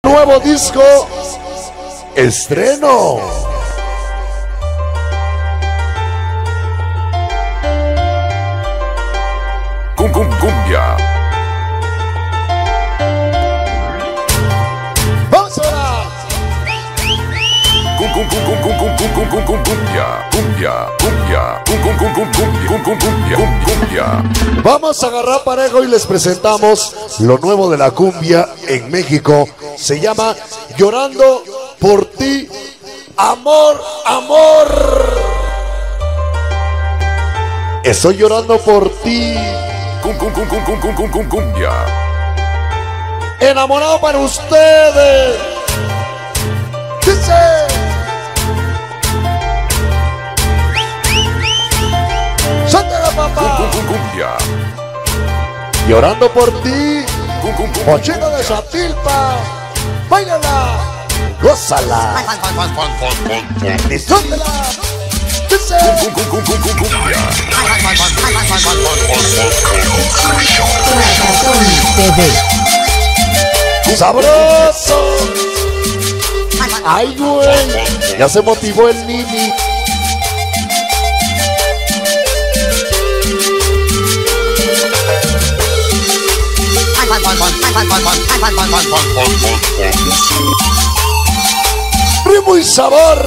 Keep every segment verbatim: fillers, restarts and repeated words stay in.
Nuevo disco estreno. Cum cum cumbia. Vamos a Cum cum cum cum cum cum cum cum cum cum cumbia. Cumbia, cumbia. Cum cum cum cum cumbia. Cum cum cumbia. Cum cumbia. Vamos a agarrar parejo y les presentamos lo nuevo de la cumbia en México. Se llama Llorando por ti, amor, amor. Estoy llorando por ti. Cum cum cum cum cum cum cum cum cumbia. Enamorado para ustedes. Dice. Suéltala, papá. Cum cum cumbia. Llorando por ti. Cum cum cum. Pochito de Xochitl. Báilala. Gózala. Disfrútela. Dice. Cum cum cum cum cum cumbia. Sabroso. Ay, güey. Ya se motivó el Nini. Ritmo y sabor.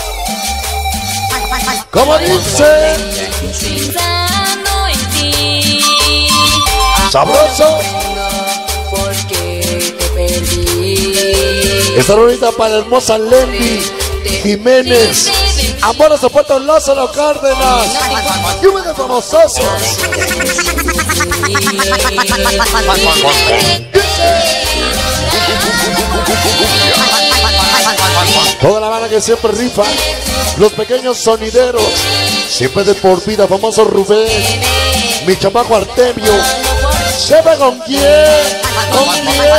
Como dice. Pensando en ti. Sabroso. Porque te perdí. Esta rolita para la hermosa Lenny Jiménez. Amor a Zapato Lázaro Cárdenas. Lluvia de famosos. Toda la banda que siempre rifa. Los pequeños sonideros. Siempre de por vida. Famoso Rubén. Mi chamaco Artemio. ¿Sepa con quién? ¿Con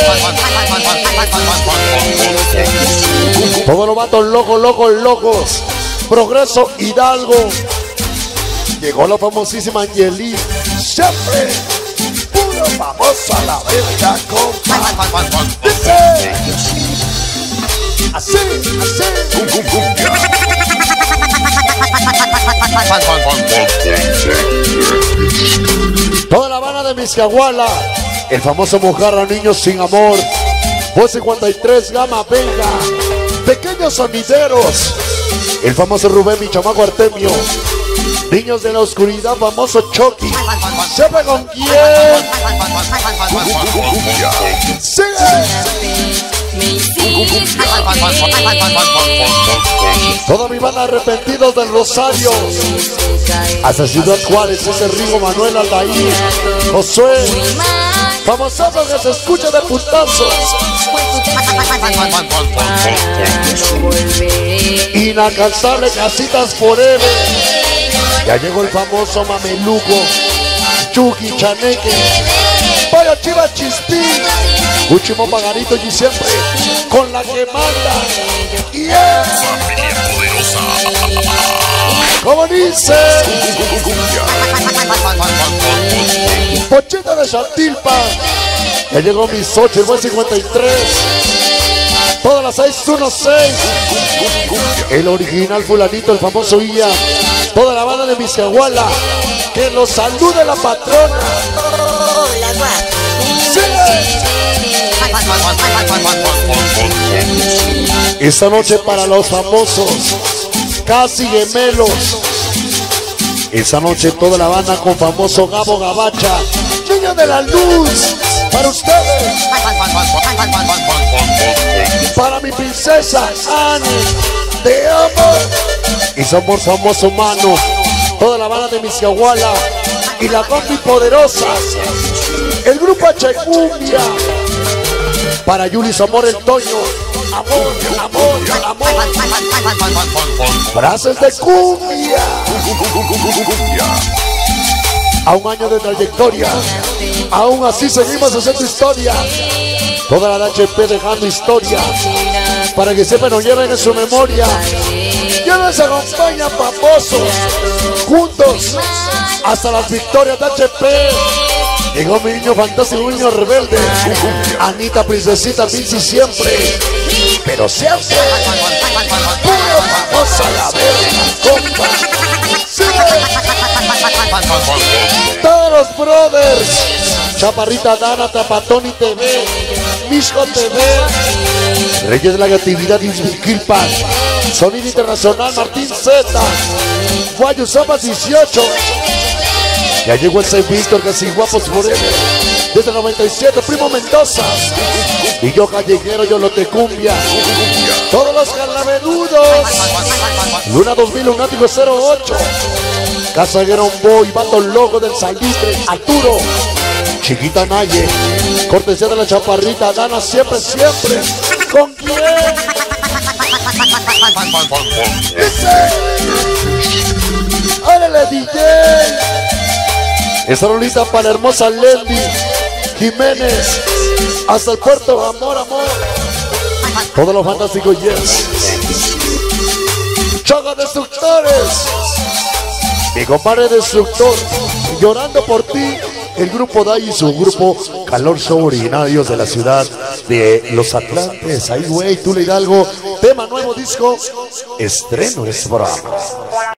quién? Todos los vatos locos, locos, locos. Progreso Hidalgo. Llegó la famosísima Angeli. Siempre puro famoso a la verga, compa. Dice. Así, así. Cum cum cumbia. Toda la Habana de Miscahuala. El famoso Mojarra, Niños sin Amor. Voz cincuenta y tres, Gama Venga. Pequeños sonideros. El famoso Rubén, mi chamaco Artemio. Niños de la oscuridad, famoso Chucky. ¿Sepa con quién? Sigue. Toda mi banda Arrepentidos del Rosario. Hasta Ciudad Juárez, ese Rigo Manuel Aldair. Josué. Famosazo que se escucha de putazos. Inalcanzable Casitas Forever. Ya llegó el famoso Mameluco. Chucky Chaneque. Pollo Chiva Chispín. Último Pagarito y siempre con la que manda. Yeah. Familia poderosa. Como dice. Pochita de Chatilpa. Ya llegó mi Xochitl, el buen cincuenta y tres. Todas las seis uno seis. El original fulanito, el famoso Illa. Toda la banda de Miscahuala. Que los salude la patrona. Sí. Esta noche para los famosos Casi Gemelos. Esta noche toda la banda con famoso Gabo Gabacha. Niño de la Luz. Para ustedes. Para mi princesa Anne. Te amo. Y somos famoso Mano. Toda la banda de Miscahuala. Y la combi poderosa. El grupo H Cumbia. Para Yuli Amor el Toño. Amor, amor, amor. Frases de cumbia. A un año de trayectoria. Aún así seguimos haciendo historia. Toda la H P dejando historia. Para que siempre nos lleven en su memoria. Ya nos acompañan famosos. Juntos. Hasta las victorias de H P. Llegó mi niño fantástico, mi niño rebelde. Anita, princesita, Vinci siempre. Pero siempre. Puro famosa la verga, compa. Sí. Todos los brothers. Chaparrita Dana, Tapatoni T V, Misco T V, Reyes de la Creatividad, Isbilquilpan, Sonido Internacional, Martín Z, Guayo Sopas dieciocho. Ya llegó ese Víctor, que así guapos forever. Desde el noventa y siete, Primo Mendoza. Y yo callejero, yo lo te cumbia. Todos los calaverudos. Luna dos mil, Lunático cero ocho. Casaguero Boy, Vato Loco del Salitre, Arturo. Chiquita Naye, cortesía de la Chaparrita Dana, siempre, siempre. ¿Con quién? Dice. ¡Órale, D J! Esta rolita para la hermosa Lendy Jiménez. Hasta el puerto, amor, amor. Todos los fantásticos, yes. Choga Destructores. Mi compadre Destructor, llorando por ti. El grupo Day y su grupo Calor Show, originarios de la ciudad de Los Atlantes. Ahí, güey, Tula Hidalgo. Tema nuevo disco. Estreno es programa.